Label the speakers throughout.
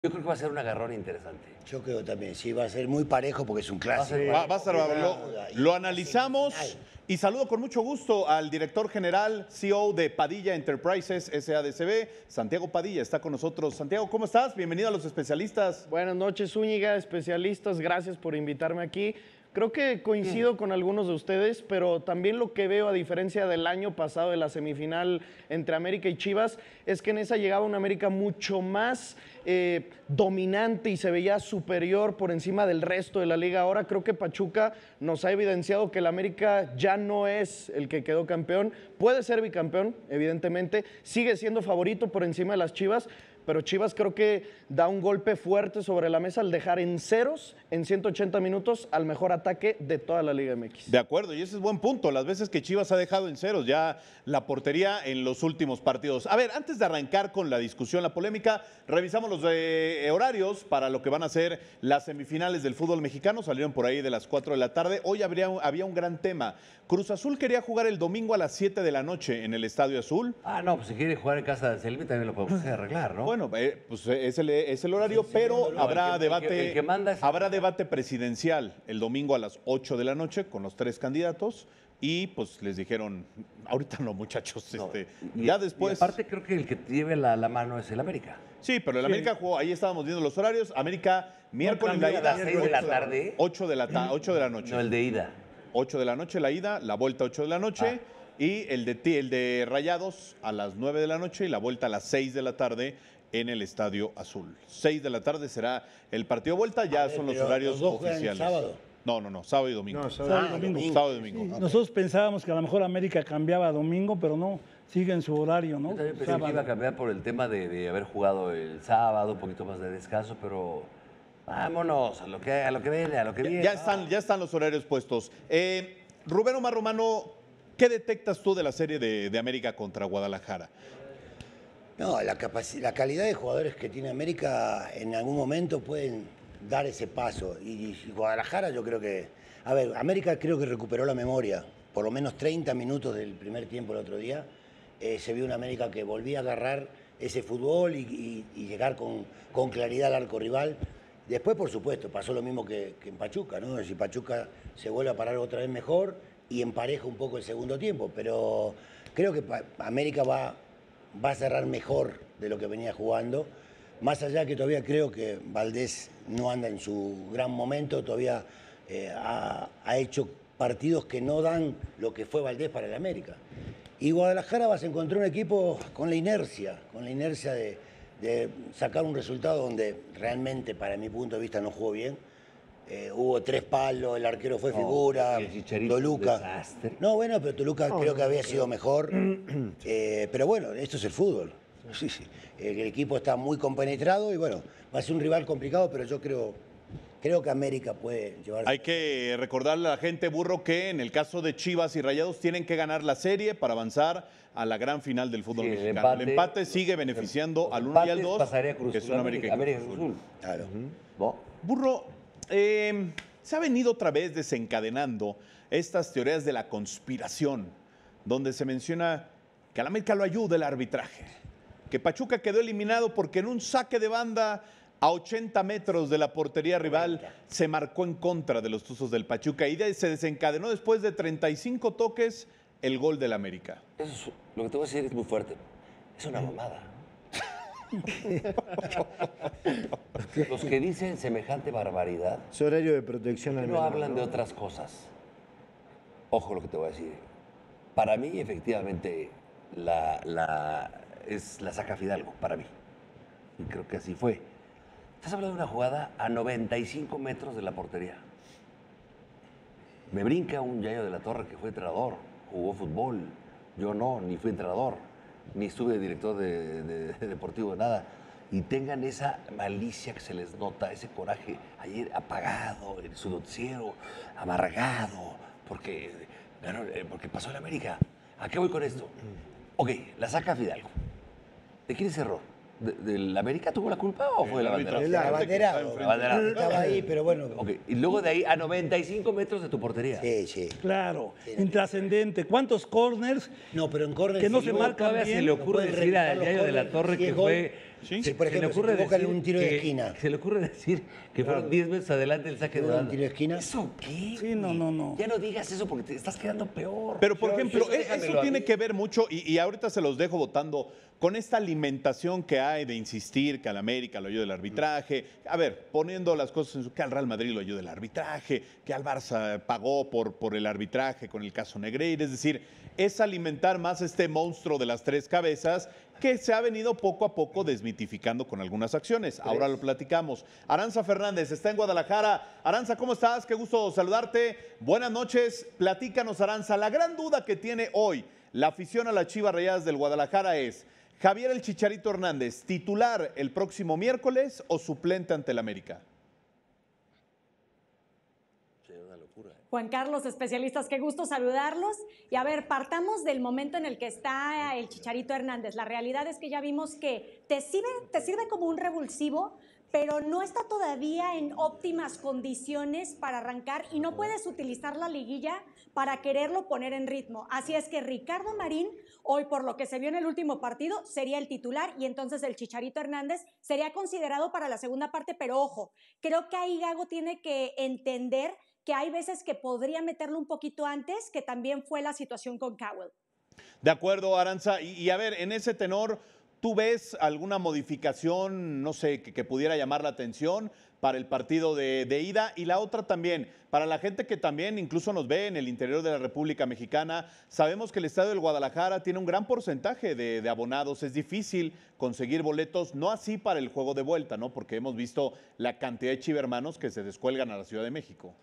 Speaker 1: Yo creo que va a ser un agarrón interesante.
Speaker 2: Yo creo también, sí, va a ser muy parejo porque es un clásico.
Speaker 3: Va a estar, lo analizamos y saludo con mucho gusto al director general, CEO de Padilla Enterprises SADCB, Santiago Padilla, está con nosotros. Santiago, ¿cómo estás? Bienvenido a los especialistas.
Speaker 4: Buenas noches, Zúñiga, especialistas, gracias por invitarme aquí. Creo que coincido con algunos de ustedes, pero también lo que veo, a diferencia del año pasado de la semifinal entre América y Chivas, es que en esa llegaba una América mucho más dominante y se veía superior por encima del resto de la liga. Ahora creo que Pachuca nos ha evidenciado que el América ya no es el que quedó campeón. Puede ser bicampeón, evidentemente, sigue siendo favorito por encima de las Chivas, pero Chivas creo que da un golpe fuerte sobre la mesa al dejar en ceros en 180 minutos al mejor ataque de toda la Liga MX.
Speaker 3: De acuerdo, y ese es buen punto. Las veces que Chivas ha dejado en ceros ya la portería en los últimos partidos. A ver, antes de arrancar con la discusión, la polémica, revisamos los horarios para lo que van a ser las semifinales del fútbol mexicano. Salieron por ahí de las 4 de la tarde. Hoy había un gran tema. Cruz Azul quería jugar el domingo a las 7 de la noche en el Estadio Azul.
Speaker 1: Ah, no, pues si quiere jugar en casa de Anselmi también lo podemos arreglar, ¿no?
Speaker 3: Bueno, pues es el horario, pero habrá debate. Habrá debate presidencial el domingo a las 8 de la noche con los 3 candidatos y pues les dijeron, ahorita no, muchachos,
Speaker 1: No,
Speaker 3: ya después.
Speaker 1: Y aparte creo que el que lleve la mano es el América.
Speaker 3: Sí, pero el América jugó, ahí estábamos viendo los horarios. América, miércoles la ida.
Speaker 1: ¿A las 6 de la tarde?
Speaker 3: 8 de la noche.
Speaker 1: No, el de ida.
Speaker 3: 8 de la noche la ida, la vuelta 8 de la noche. Y el de Rayados a las 9 de la noche y la vuelta a las 6 de la tarde en el Estadio Azul. 6 de la tarde será el partido de vuelta, ya son los horarios
Speaker 2: ¿los dos juegan
Speaker 3: oficiales.
Speaker 2: sábado?
Speaker 3: No, sábado y domingo.
Speaker 5: No, sábado y domingo.
Speaker 3: Sábado y domingo.
Speaker 5: Sí, nosotros pensábamos que a lo mejor América cambiaba a domingo, pero no, sigue en su horario, ¿no?
Speaker 1: Yo también pensé que iba a cambiar por el tema de haber jugado el sábado, un poquito más de descanso, pero vámonos a lo que viene.
Speaker 3: Ya están los horarios puestos. Rubén Omar Romano, ¿qué detectas tú de la serie de América contra Guadalajara?
Speaker 2: No, la calidad de jugadores que tiene América en algún momento pueden dar ese paso. Y Guadalajara yo creo que... A ver, América creo que recuperó la memoria. Por lo menos 30 minutos del primer tiempo el otro día. Se vio una América que volvía a agarrar ese fútbol y llegar con claridad al arco rival. Después, por supuesto, pasó lo mismo que en Pachuca, ¿no? Si Pachuca se vuelve a parar otra vez mejor y empareja un poco el segundo tiempo. Pero creo que América va a cerrar mejor de lo que venía jugando. Más allá que todavía creo que Valdés no anda en su gran momento, todavía ha hecho partidos que no dan lo que fue Valdés para el América. Y Guadalajara vas a encontrar un equipo con la inercia de sacar un resultado donde realmente, para mi punto de vista, no jugó bien. Hubo 3 palos, el arquero fue figura, Toluca.
Speaker 1: Desastre.
Speaker 2: No, bueno, pero Toluca creo que había sido mejor. Pero bueno, esto es el fútbol. Sí. El equipo está muy compenetrado y bueno, va a ser un rival complicado, pero yo creo que América puede llevarse.
Speaker 3: Hay que recordarle a la gente, Burro, que en el caso de Chivas y Rayados tienen que ganar la serie para avanzar a la gran final del fútbol mexicano. El empate sigue beneficiando al 1 y al 2,
Speaker 1: pasaría Cruz
Speaker 3: que es
Speaker 1: Azul,
Speaker 3: un América
Speaker 1: América Cruz Azul.
Speaker 2: Claro.
Speaker 1: ¿No?
Speaker 3: Burro, se ha venido otra vez desencadenando estas teorías de la conspiración, donde se menciona que al América lo ayuda el arbitraje, que Pachuca quedó eliminado porque en un saque de banda a 80 metros de la portería rival se marcó en contra de los Tuzos del Pachuca y se desencadenó después de 35 toques el gol del América.
Speaker 1: Eso lo que te voy a decir es muy fuerte. Es una mamada. Los que dicen semejante barbaridad
Speaker 5: Su horario de protección al
Speaker 1: no
Speaker 5: menor,
Speaker 1: hablan de otras cosas. Ojo lo que te voy a decir. Para mí, efectivamente, es la saca Fidalgo, para mí. Y creo que así fue. Estás hablando de una jugada a 95 metros de la portería. Me brinca un Yayo de la Torre que fue entrenador, jugó fútbol. Yo no, ni fui entrenador, ni estuve director de deportivo, nada. Y tengan esa malicia que se les nota, ese coraje ayer apagado, en su noticiero, amargado, porque pasó el América. ¿A qué voy con esto? Ok, la saca Fidalgo. ¿De quién es error? ¿Del América tuvo la culpa o fue la bandera?
Speaker 2: El abanderado. Estaba ahí, pero bueno.
Speaker 1: Ok, y luego de ahí a 95 metros de tu portería.
Speaker 2: Sí.
Speaker 5: Claro, intrascendente. ¿Cuántos corners
Speaker 2: No, pero en córner
Speaker 5: que no
Speaker 2: sí,
Speaker 5: se
Speaker 2: luego
Speaker 5: marcan
Speaker 1: Todavía
Speaker 5: bien?
Speaker 1: se le ocurre
Speaker 2: pueden
Speaker 1: decir
Speaker 2: revisar
Speaker 1: al
Speaker 2: los
Speaker 1: Yayo de la
Speaker 2: corners,
Speaker 1: Torre
Speaker 2: si
Speaker 1: que
Speaker 2: es gol.
Speaker 1: fue
Speaker 3: Sí.
Speaker 2: Si, por ejemplo, se equivoca en un tiro de esquina.
Speaker 1: Se le ocurre decir que fueron 10 veces adelante el saque de
Speaker 2: ¿Un
Speaker 1: banda.
Speaker 2: tiro de esquina?
Speaker 1: ¿Eso qué?
Speaker 5: Sí, no.
Speaker 1: Ya no digas eso porque te estás quedando peor.
Speaker 3: Pero, por ejemplo,
Speaker 1: eso déjamelo
Speaker 3: eso
Speaker 1: a
Speaker 3: tiene
Speaker 1: mí.
Speaker 3: que ver mucho, y ahorita se los dejo votando, con esta alimentación que hay de insistir que al América lo ayude el arbitraje. A ver, poniendo las cosas en su... que al Real Madrid lo ayude el arbitraje, que al Barça pagó por el arbitraje con el caso Negreira. Es decir, es alimentar más este monstruo de las tres cabezas que se ha venido poco a poco desmitificando con algunas acciones. Ahora lo platicamos. Aranza Fernández está en Guadalajara. Aranza, ¿cómo estás? Qué gusto saludarte. Buenas noches. Platícanos, Aranza. La gran duda que tiene hoy la afición a las Chivas Rayadas del Guadalajara es: ¿Javier el Chicharito Hernández, titular el próximo miércoles o suplente ante el América?
Speaker 6: Juan Carlos, especialistas, qué gusto saludarlos. Y a ver, partamos del momento en el que está el Chicharito Hernández. La realidad es que ya vimos que te sirve como un revulsivo, pero no está todavía en óptimas condiciones para arrancar y no puedes utilizar la liguilla para quererlo poner en ritmo. Así es que Ricardo Marín, hoy por lo que se vio en el último partido, sería el titular y entonces el Chicharito Hernández sería considerado para la segunda parte, pero ojo, creo que ahí Gago tiene que entender que hay veces que podría meterlo un poquito antes, que también fue la situación con Cowell.
Speaker 3: De acuerdo, Aranza. Y a ver, en ese tenor, ¿tú ves alguna modificación, no sé, que pudiera llamar la atención para el partido de ida? Y la otra también, para la gente que también incluso nos ve en el interior de la República Mexicana, sabemos que el Estadio del Guadalajara tiene un gran porcentaje de abonados. Es difícil conseguir boletos, no así para el juego de vuelta, ¿no? Porque hemos visto la cantidad de chivermanos que se descuelgan a la Ciudad de México.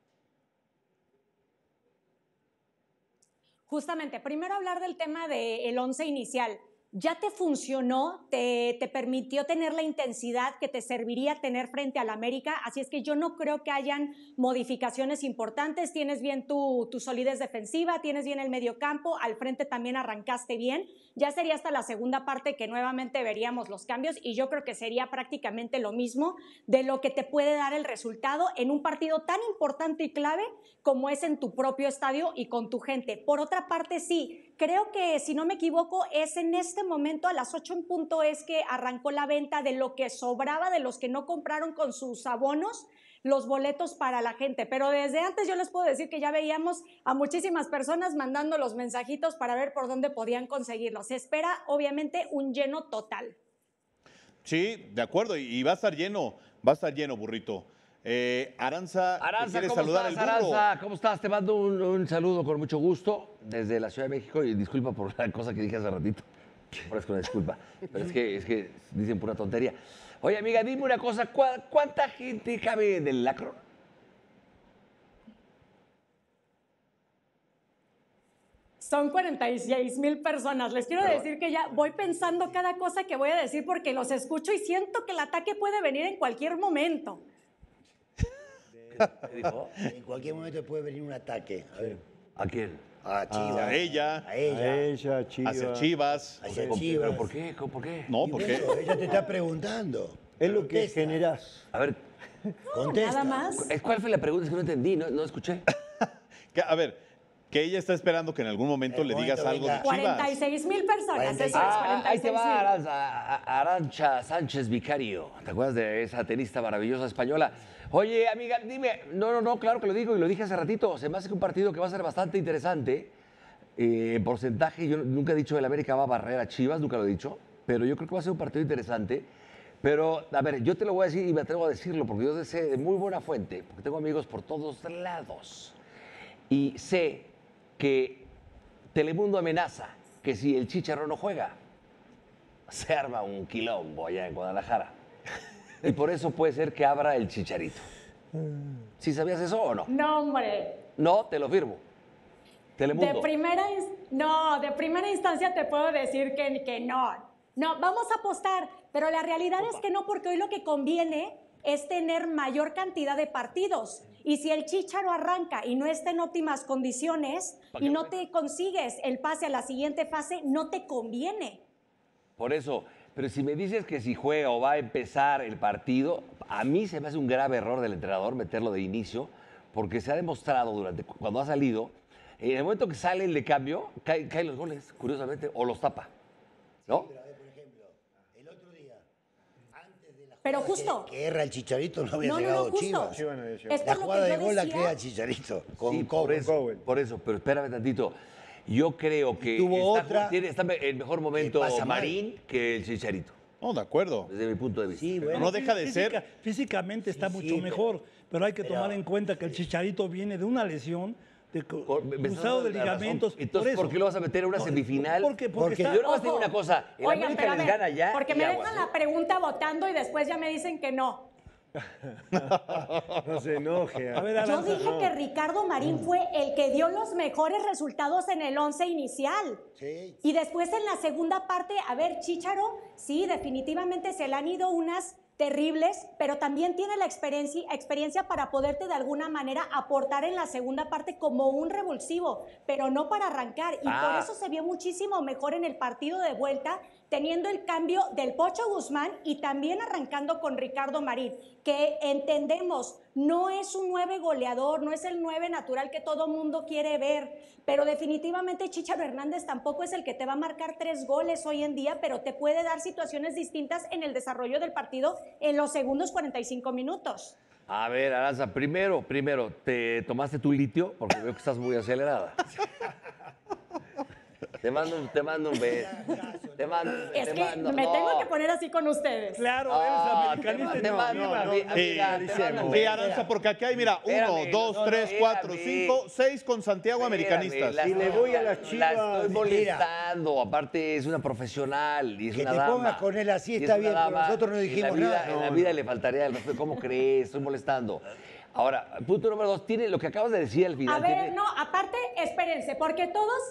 Speaker 6: Justamente, primero hablar del tema del once inicial. ¿Ya te funcionó? ¿Te permitió tener la intensidad que te serviría tener frente al América? Así es que yo no creo que hayan modificaciones importantes. Tienes bien tu solidez defensiva, tienes bien el mediocampo, al frente también arrancaste bien. Ya sería hasta la segunda parte que nuevamente veríamos los cambios y yo creo que sería prácticamente lo mismo de lo que te puede dar el resultado en un partido tan importante y clave como es en tu propio estadio y con tu gente. Por otra parte, sí, creo que, si no me equivoco, es en este momento a las 8 en punto es que arrancó la venta de lo que sobraba de los que no compraron con sus abonos los boletos para la gente. Pero desde antes yo les puedo decir que ya veíamos a muchísimas personas mandando los mensajitos para ver por dónde podían conseguirlos. Se espera, obviamente, un lleno total.
Speaker 3: Sí, de acuerdo, y va a estar lleno, burrito. Aranza, ¿quieres
Speaker 1: ¿cómo
Speaker 3: saludar
Speaker 1: estás,
Speaker 3: al burro?
Speaker 1: Aranza? ¿Cómo estás? Te mando un saludo con mucho gusto desde la Ciudad de México y disculpa por la cosa que dije hace ratito. Ofrezco una disculpa, pero es que dicen pura tontería. Oye, amiga, dime una cosa, ¿cuánta gente cabe en el Akron?
Speaker 6: Son 46,000 personas. Les quiero decir que ya voy pensando cada cosa que voy a decir porque los escucho y siento que el ataque puede venir en cualquier momento.
Speaker 1: ¿Qué dijo?
Speaker 2: En cualquier momento puede venir un ataque. A ver.
Speaker 1: ¿A quién?
Speaker 2: A Chivas.
Speaker 3: A ella,
Speaker 2: A ella.
Speaker 5: Chivas.
Speaker 3: hacia Chivas.
Speaker 2: Hacia
Speaker 1: ¿Pero
Speaker 2: Chivas.
Speaker 1: por qué? ¿Por qué?
Speaker 3: No,
Speaker 2: Y
Speaker 3: porque
Speaker 2: bueno, ella te está preguntando.
Speaker 7: Es lo que
Speaker 2: Contesta.
Speaker 7: generas.
Speaker 1: A ver,
Speaker 2: Contesta.
Speaker 6: Nada más.
Speaker 1: ¿cuál fue la pregunta? Es que no entendí, no escuché.
Speaker 3: a ver, que ella está esperando que en algún momento
Speaker 2: En
Speaker 3: le
Speaker 2: algún
Speaker 3: digas
Speaker 2: momento
Speaker 3: algo de
Speaker 2: venga.
Speaker 3: Chivas.
Speaker 6: 46,000 personas.
Speaker 2: 46.
Speaker 6: Eso es,
Speaker 1: Ahí te
Speaker 6: 46,000.
Speaker 1: va Arantxa Sánchez Vicario. ¿Te acuerdas de esa tenista maravillosa española? Oye, amiga, dime, no, claro que lo digo y lo dije hace ratito. Se me hace que un partido que va a ser bastante interesante. En porcentaje, yo nunca he dicho que el América va a barrer a Chivas, nunca lo he dicho, pero yo creo que va a ser un partido interesante. Pero, a ver, yo te lo voy a decir y me atrevo a decirlo porque yo sé de muy buena fuente, porque tengo amigos por todos lados. Y sé que Telemundo amenaza que si el Chicharro no juega, se arma un quilombo allá en Guadalajara. Y por eso puede ser que abra el Chicharito. ¿Sí sabías eso o no?
Speaker 6: No, hombre.
Speaker 1: No, te lo firmo. Telemundo.
Speaker 6: De primera instancia te puedo decir que no. No, vamos a apostar, pero la realidad es que no, porque hoy lo que conviene es tener mayor cantidad de partidos. Y si el Chícharo arranca y no está en óptimas condiciones y no te consigues el pase a la siguiente fase, no te conviene.
Speaker 1: Por eso, pero si me dices que si juega o va a empezar el partido, a mí se me hace un grave error del entrenador meterlo de inicio, porque se ha demostrado cuando ha salido, en el momento que sale el de cambio, caen los goles, curiosamente, o los tapa, ¿no?
Speaker 2: Pero a ver, por ejemplo, el otro día
Speaker 6: Pero justo.
Speaker 2: Que erra el Chicharito no había llegado
Speaker 6: justo.
Speaker 2: Chivas.
Speaker 7: Chivas no había llegado.
Speaker 6: Es por
Speaker 2: La
Speaker 6: lo que
Speaker 2: jugada de
Speaker 6: yo
Speaker 2: gol la
Speaker 6: decía.
Speaker 2: crea Chicharito. Con
Speaker 1: Sí,
Speaker 2: Cowell.
Speaker 1: por eso, pero espérame tantito. Yo creo que
Speaker 2: tuvo
Speaker 1: está,
Speaker 2: otra
Speaker 1: está en mejor momento
Speaker 2: pasa mal.
Speaker 1: Marín que el Chicharito,
Speaker 3: No, de acuerdo.
Speaker 1: desde mi punto de vista.
Speaker 2: Sí,
Speaker 3: Pero
Speaker 2: bueno.
Speaker 3: no deja de ser.
Speaker 5: Físicamente está mucho mejor, pero hay que tomar en cuenta que el Chicharito viene de una lesión de
Speaker 1: Me estás
Speaker 5: cruzado de
Speaker 1: dando la razón.
Speaker 5: ligamentos.
Speaker 1: Entonces, ¿por qué lo vas a meter a una semifinal?
Speaker 5: Porque
Speaker 2: Porque
Speaker 5: está-
Speaker 1: Yo no voy a decir
Speaker 6: Ojo.
Speaker 1: una cosa. El
Speaker 6: Oigan,
Speaker 1: América
Speaker 6: pero a
Speaker 1: les
Speaker 6: ver,
Speaker 1: gana ya.
Speaker 6: porque
Speaker 1: y
Speaker 6: me
Speaker 1: aguas,
Speaker 6: dejan la pregunta votando y después ya me dicen que no.
Speaker 7: No se enoje.
Speaker 5: A ver,
Speaker 6: Yo
Speaker 5: Aranza,
Speaker 6: dije que Ricardo Marín fue el que dio los mejores resultados en el 11 inicial.
Speaker 2: Sí.
Speaker 6: Y después en la segunda parte, a ver, Chícharo, sí, definitivamente se le han ido unas terribles, pero también tiene la experiencia para poderte de alguna manera aportar en la segunda parte como un revulsivo, pero no para arrancar. Y por eso se vio muchísimo mejor en el partido de vuelta, teniendo el cambio del Pocho Guzmán y también arrancando con Ricardo Marín, que entendemos, no es un 9 goleador, no es el 9 natural que todo mundo quiere ver, pero definitivamente Chícharo Hernández tampoco es el que te va a marcar 3 goles hoy en día, pero te puede dar situaciones distintas en el desarrollo del partido en los segundos 45 minutos.
Speaker 1: A ver, Aranza, primero, ¿te tomaste tu litio? Porque veo que estás muy acelerada. Te mando un beso.
Speaker 6: Es que me tengo que poner así con ustedes.
Speaker 5: Claro,
Speaker 1: Ah,
Speaker 5: eres americanista.
Speaker 1: te mando, amiga, te mando un
Speaker 3: Sí,
Speaker 1: beso.
Speaker 3: Aranza, porque aquí hay, mira,
Speaker 1: Espérame,
Speaker 3: 1, 2, 3, 4,
Speaker 1: espérame.
Speaker 3: 5, 6 con Santiago americanistas.
Speaker 1: Espérame,
Speaker 7: Y le voy a las
Speaker 1: La
Speaker 7: Chivas.
Speaker 1: estoy molestando. Aparte, es una profesional y es
Speaker 2: Que
Speaker 1: una
Speaker 2: te
Speaker 1: dama.
Speaker 2: pongas con él así
Speaker 1: Y es
Speaker 2: está
Speaker 1: una
Speaker 2: bien, pero
Speaker 1: dama.
Speaker 2: nosotros no
Speaker 1: En la
Speaker 2: dijimos
Speaker 1: vida-
Speaker 2: nada.
Speaker 1: En la vida le faltaría el respeto. ¿Cómo crees? Estoy molestando. Ahora, punto número 2. Tiene lo que acabas de decir al final.
Speaker 6: A ver,
Speaker 1: tiene-
Speaker 6: no, aparte, espérense, porque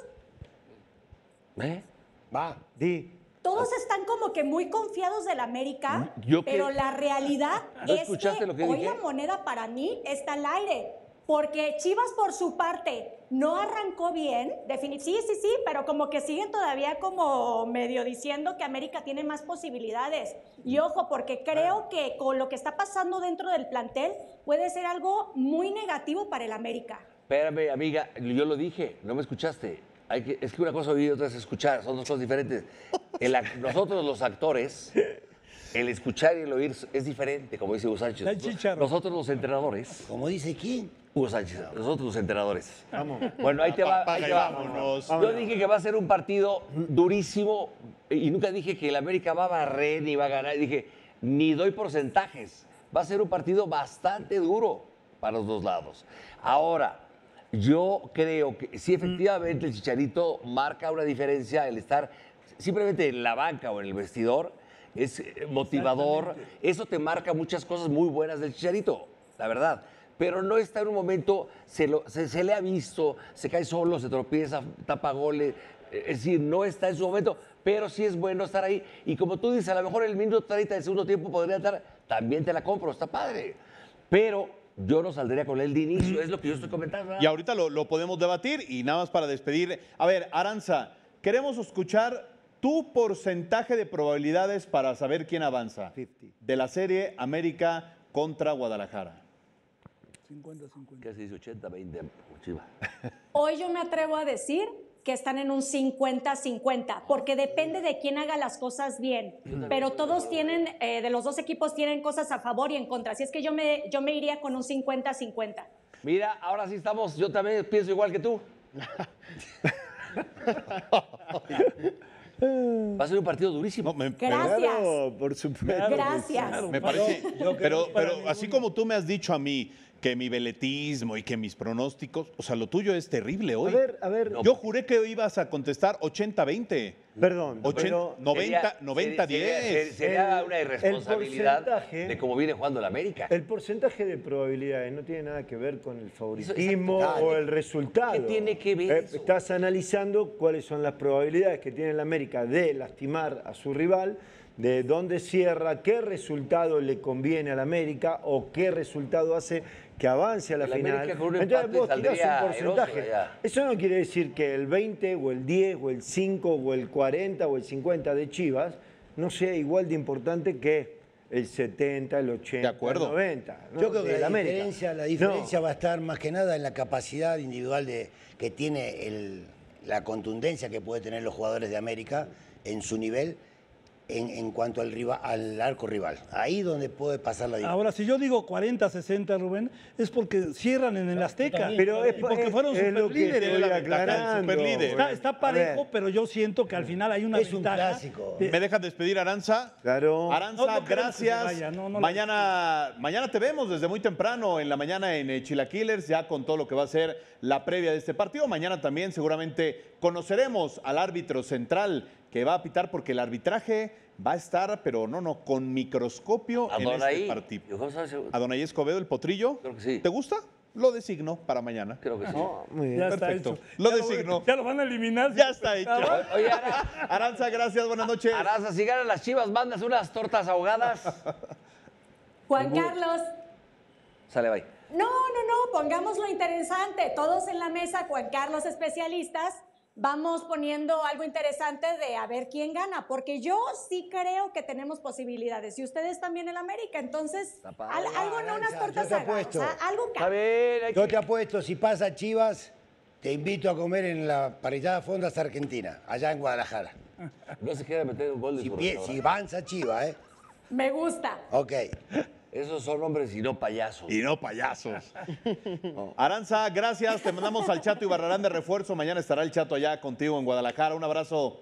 Speaker 1: ¿Eh?
Speaker 2: Va.
Speaker 7: Di.
Speaker 6: todos están como que muy confiados del América,
Speaker 1: Yo que-
Speaker 6: pero la realidad
Speaker 1: ¿No
Speaker 6: es
Speaker 1: escuchaste
Speaker 6: que
Speaker 1: lo que
Speaker 6: hoy
Speaker 1: dije?
Speaker 6: la moneda para mí está al aire. Porque Chivas, por su parte, no arrancó bien. Sí, pero como que siguen todavía como medio diciendo que América tiene más posibilidades. Y ojo, porque creo que con lo que está pasando dentro del plantel puede ser algo muy negativo para el América.
Speaker 1: Espérame, amiga, yo lo dije, no me escuchaste. Es que una cosa es oír y otra es escuchar, son dos cosas diferentes. Nosotros los actores, el escuchar y el oír es diferente, como dice Hugo Sánchez.
Speaker 5: El Chícharo.
Speaker 1: Nosotros los entrenadores,
Speaker 2: Como dice quién.
Speaker 1: Hugo Sánchez, nosotros los entrenadores. Bueno, ahí te va. Ahí
Speaker 3: Apaga
Speaker 1: te
Speaker 3: y
Speaker 1: va.
Speaker 3: vámonos.
Speaker 1: Yo dije que va a ser un partido durísimo y nunca dije que el América va a barrer ni va a ganar. Dije, ni doy porcentajes. Va a ser un partido bastante duro para los dos lados. Ahora, yo creo que sí, efectivamente, el Chicharito marca una diferencia el estar simplemente en la banca o en el vestidor. Es motivador. Eso te marca muchas cosas muy buenas del Chicharito, la verdad. Pero no está en un momento, se le ha visto, se cae solo, se tropieza, tapa goles. Es decir, no está en su momento, pero sí es bueno estar ahí. Y como tú dices, a lo mejor el minuto 30 del segundo tiempo podría estar, también te la compro, está padre. Pero yo no saldría con él de inicio, es lo que yo estoy comentando. ¿verdad?
Speaker 3: Y ahorita lo podemos debatir y nada más para despedir. A ver, Aranza, queremos escuchar tu porcentaje de probabilidades para saber quién avanza
Speaker 7: 50.
Speaker 3: de la serie América contra Guadalajara.
Speaker 5: 50-50.
Speaker 1: ¿Qué se dice? 80-20, Chivas.
Speaker 6: Hoy yo me atrevo a decir que están en un 50-50, porque depende de quién haga las cosas bien. Pero todos tienen, de los dos equipos tienen cosas a favor y en contra. Así es que yo me iría con un 50-50.
Speaker 1: Mira, ahora sí estamos, yo también pienso igual que tú. Va a ser un partido durísimo.
Speaker 3: No,
Speaker 6: Gracias.
Speaker 7: Claro, por supuesto.
Speaker 6: Gracias.
Speaker 3: Me parece,
Speaker 5: yo creo que para
Speaker 3: pero
Speaker 5: ninguno.
Speaker 3: así como tú me has dicho a mí que mi veletismo y que mis pronósticos, o sea, lo tuyo es terrible hoy.
Speaker 7: A ver,
Speaker 3: Yo juré que ibas a contestar 80-20.
Speaker 7: perdón,
Speaker 3: 80,
Speaker 7: pero
Speaker 3: 90,
Speaker 1: Sería
Speaker 3: 90-10.
Speaker 1: sería
Speaker 7: El-
Speaker 1: una
Speaker 7: el
Speaker 1: irresponsabilidad
Speaker 7: porcentaje-
Speaker 1: de cómo viene jugando el América.
Speaker 7: el porcentaje de probabilidades no tiene nada que ver con el favoritismo
Speaker 1: exacto.
Speaker 7: o el resultado.
Speaker 1: ¿Qué tiene que ver eso?
Speaker 7: Estás analizando cuáles son las probabilidades que tiene el América de lastimar a su rival, de dónde cierra, qué resultado le conviene al América o qué resultado hace que avance a la
Speaker 1: El
Speaker 7: final.
Speaker 1: América con un
Speaker 7: Entonces
Speaker 1: empate
Speaker 7: vos tirás
Speaker 1: saldría
Speaker 7: un porcentaje.
Speaker 1: airoso de allá.
Speaker 7: Eso no quiere decir que el 20 o el 10 o el 5 o el 40 o el 50 de Chivas no sea igual de importante que el 70, el 80,
Speaker 3: De acuerdo.
Speaker 7: el 90. ¿no?
Speaker 2: Yo creo que
Speaker 7: del
Speaker 2: la
Speaker 7: América.
Speaker 2: diferencia
Speaker 7: No.
Speaker 2: va a estar más que nada en la capacidad individual que tiene la contundencia que puede tener los jugadores de América en su nivel en cuanto al arco rival. Ahí donde puede pasar la diferencia.
Speaker 5: Ahora, si yo digo 40-60, Rubén, es porque cierran en el Azteca.
Speaker 7: Pero
Speaker 5: y porque fueron
Speaker 7: lo que
Speaker 5: superlíderes.
Speaker 7: estoy aclarando.
Speaker 3: superlíder.
Speaker 5: Está parejo, pero yo siento que al final hay una
Speaker 2: Es un
Speaker 5: ventaja.
Speaker 2: clásico.
Speaker 3: ¿Me dejas despedir, Aranza?
Speaker 7: Claro.
Speaker 3: Aranza,
Speaker 5: No queremos que se
Speaker 3: gracias.
Speaker 5: vaya, no
Speaker 3: mañana te vemos desde muy temprano en la mañana en Chilaquilers, ya con todo lo que va a ser la previa de este partido. Mañana también seguramente conoceremos al árbitro central que va a pitar, porque el arbitraje va a estar, pero con microscopio en este partido. Adonai Escobedo, el potrillo.
Speaker 1: Creo que sí.
Speaker 3: ¿Te gusta? Lo designo para mañana.
Speaker 1: Creo que sí.
Speaker 7: Muy bien.
Speaker 5: Ya está
Speaker 3: Perfecto.
Speaker 5: hecho.
Speaker 3: Lo
Speaker 5: Ya
Speaker 3: designó.
Speaker 5: Ya lo van a eliminar.
Speaker 3: Ya está hecho.
Speaker 1: Oye,
Speaker 3: Aranza, gracias, buenas noches.
Speaker 1: Aranza, si ganan las Chivas, mandas unas tortas ahogadas.
Speaker 6: Juan Carlos.
Speaker 1: Sale, bye.
Speaker 6: No, pongámoslo interesante. Todos en la mesa, Juan Carlos, especialistas, vamos poniendo algo interesante de a ver quién gana, porque yo sí creo que tenemos posibilidades, y ustedes también en América, entonces algo, no unas
Speaker 2: Aranza,
Speaker 6: tortas
Speaker 2: yo te
Speaker 6: ahogadas,
Speaker 2: apuesto.
Speaker 6: o sea, algo
Speaker 1: Está bien.
Speaker 2: Yo te apuesto, si pasa Chivas, te invito a comer en la parrillada Fondas Argentina, allá en Guadalajara.
Speaker 1: No se quiere meter un gol de su
Speaker 2: Si
Speaker 1: restaurante.
Speaker 2: avanza Chivas, ¿eh?
Speaker 6: Me gusta.
Speaker 2: Ok.
Speaker 1: Esos son hombres y no payasos.
Speaker 3: Y no payasos. Aranza, gracias. Te mandamos al Chato Ibarrarán de refuerzo. Mañana estará el Chato allá contigo en Guadalajara. Un abrazo.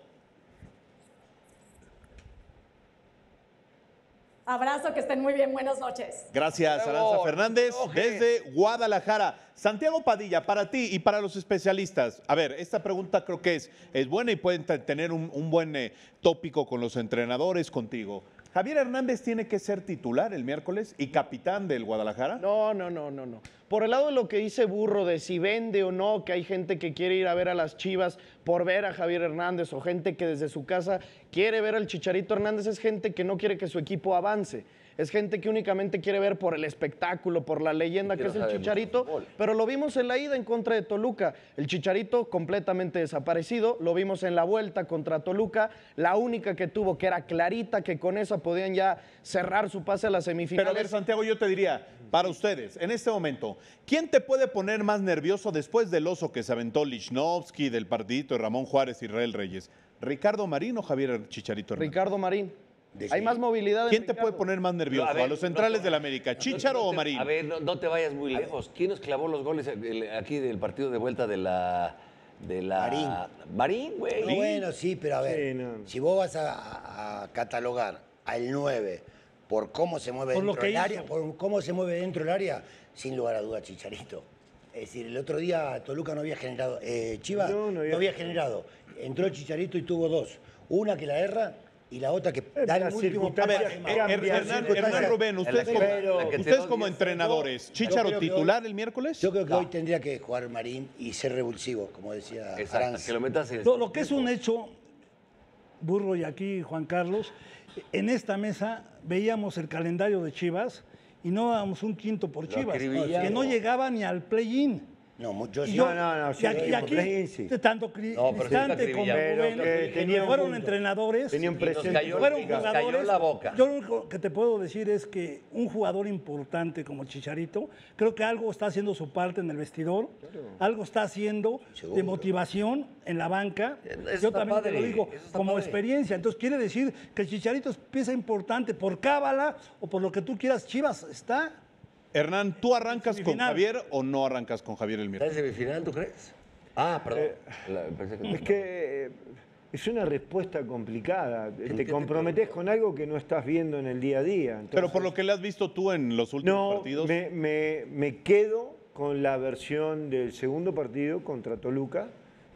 Speaker 6: Abrazo, que estén muy bien, buenas noches.
Speaker 3: Gracias, Aranza Fernández, desde Guadalajara. Santiago Padilla, para ti y para los especialistas. A ver, esta pregunta creo que es buena y pueden tener un buen tópico con los entrenadores, contigo. ¿Javier Hernández tiene que ser titular el miércoles y capitán del Guadalajara?
Speaker 4: No. Por el lado de lo que dice Burro, de si vende o no, que hay gente que quiere ir a ver a las Chivas por ver a Javier Hernández, o gente que desde su casa quiere ver al Chicharito Hernández, es gente que no quiere que su equipo avance. Es gente que únicamente quiere ver por el espectáculo, por la leyenda que es el Chicharito, pero lo vimos en la ida en contra de Toluca. El Chicharito completamente desaparecido, lo vimos en la vuelta contra Toluca, la única que tuvo, que era clarita, que con esa podían ya cerrar su pase a las semifinales.
Speaker 3: Pero a ver, Santiago, yo te diría, para ustedes, en este momento, ¿quién te puede poner más nervioso después del oso que se aventó Lichnowsky, del partidito de Ramón Juárez y Israel Reyes? ¿Ricardo Marín o Javier Chicharito Hernández?
Speaker 4: Ricardo Marín. Hay más movilidad.
Speaker 3: ¿Quién te puede poner más nervioso? ¿A los centrales del América? ¿Chícharo o Marín?
Speaker 1: A ver, no te vayas muy lejos. ¿Quién nos clavó los goles aquí del partido de vuelta de la
Speaker 2: Marín.
Speaker 1: Marín, güey.
Speaker 2: No, bueno, sí, pero a ver,
Speaker 7: Sí, no.
Speaker 2: si vos vas a catalogar al 9 por cómo se mueve
Speaker 5: Por lo
Speaker 2: dentro del
Speaker 5: que
Speaker 2: área,
Speaker 5: hizo.
Speaker 2: por cómo se mueve dentro del área, sin lugar a duda Chicharito. Es decir, el otro día Toluca no había generado, Chivas
Speaker 7: No
Speaker 2: había generado. Entró el Chicharito y tuvo dos. Una que la erra y la otra que da el
Speaker 7: las
Speaker 2: último
Speaker 7: circunstancias
Speaker 2: pase.
Speaker 7: cambian.
Speaker 3: Hernán Rubén, ustedes
Speaker 1: Pero-
Speaker 3: como entrenadores, ¿Chícharo
Speaker 2: Yo creo que
Speaker 3: titular el miércoles?
Speaker 2: Yo creo que hoy tendría que jugar Marín y ser revulsivo, como decía
Speaker 1: Exacto,
Speaker 2: Aranza.
Speaker 1: que lo metas en
Speaker 5: Lo que es un hecho, Burro y aquí Juan Carlos, en esta mesa veíamos el calendario de Chivas y no dábamos un quinto por Chivas,
Speaker 1: acribillamos.
Speaker 5: que no llegaba ni al play-in.
Speaker 2: No, mucho
Speaker 5: Y
Speaker 2: sí.
Speaker 5: yo-
Speaker 7: no,
Speaker 5: y aquí,
Speaker 7: por play-in, sí.
Speaker 5: tanto
Speaker 1: No, pero sí
Speaker 5: Cristante
Speaker 1: está
Speaker 5: como
Speaker 1: acribillado.
Speaker 5: Rubén,
Speaker 7: Pero tenía un
Speaker 5: fueron
Speaker 7: punto.
Speaker 5: entrenadores,
Speaker 7: Tenía un
Speaker 1: Y nos
Speaker 7: presente.
Speaker 1: cayó-
Speaker 5: fueron
Speaker 1: nos cayó
Speaker 5: jugadores.
Speaker 1: la boca.
Speaker 5: Yo lo único que te puedo decir es que un jugador importante como Chicharito, creo que algo está haciendo su parte en el vestidor, algo está haciendo de motivación en la banca.
Speaker 1: Eso
Speaker 5: Yo
Speaker 1: está
Speaker 5: también te
Speaker 1: padre,
Speaker 5: lo digo
Speaker 1: eso está
Speaker 5: como
Speaker 1: padre.
Speaker 5: experiencia. Entonces quiere decir que el Chicharito es pieza importante por cábala o por lo que tú quieras. Chivas está.
Speaker 3: Hernán, ¿tú arrancas con
Speaker 5: Semifinal.
Speaker 3: Javier o no arrancas con Javier el
Speaker 1: ¿Está en
Speaker 3: miércoles?
Speaker 1: semifinal, tú crees? Ah, perdón. Pensé que
Speaker 7: Es que es una respuesta complicada. Te
Speaker 1: qué te
Speaker 7: comprometés con algo que no estás viendo en el día a día.
Speaker 3: Pero
Speaker 7: Entonces,
Speaker 3: por lo que le has visto tú en los últimos
Speaker 7: no,
Speaker 3: partidos.
Speaker 7: me quedo con la versión del segundo partido contra Toluca,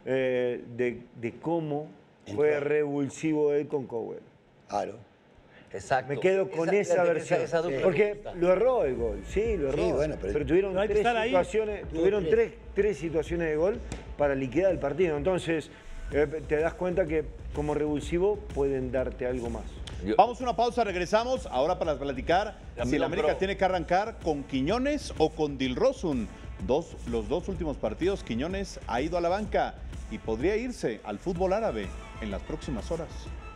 Speaker 7: de cómo fue revulsivo él con Cowell.
Speaker 2: Claro.
Speaker 1: Exacto.
Speaker 7: Me quedo con esa versión.
Speaker 1: esa dupla me
Speaker 7: porque
Speaker 1: gusta.
Speaker 7: lo erró el gol, sí, lo erró.
Speaker 2: Sí, bueno, pero
Speaker 7: tuvieron
Speaker 5: hay que
Speaker 7: tres
Speaker 5: estar ahí.
Speaker 7: situaciones, tuvieron tres situaciones de gol para liquidar el partido. Entonces, te das cuenta que como revulsivo pueden darte algo más.
Speaker 3: Vamos a una pausa, regresamos ahora para platicar si el América tiene que arrancar con Quiñones o con Dilrosun. Los dos últimos partidos, Quiñones ha ido a la banca y podría irse al fútbol árabe en las próximas horas.